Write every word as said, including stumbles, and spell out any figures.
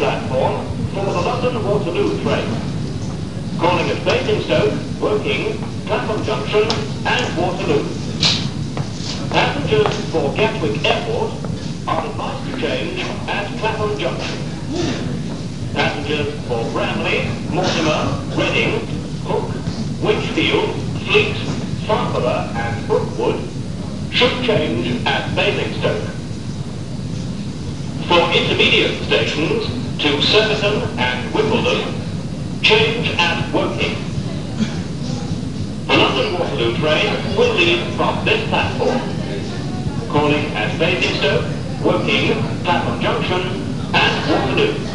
platform for the London Waterloo train. Calling at Basingstoke, working, Clapham Junction and Waterloo. Passengers for Gatwick Airport are advised to change at Clapham Junction. Passengers for Bramley, Mortimer, Reading, Hook, Winchfield, Fleet, Farnborough and Brookwood should change at Basingstoke. For intermediate stations to Surbiton and Wimbledon, change at Woking. The London Waterloo train will leave from this platform. Calling at Basingstoke, Woking, Clapham Junction and Waterloo.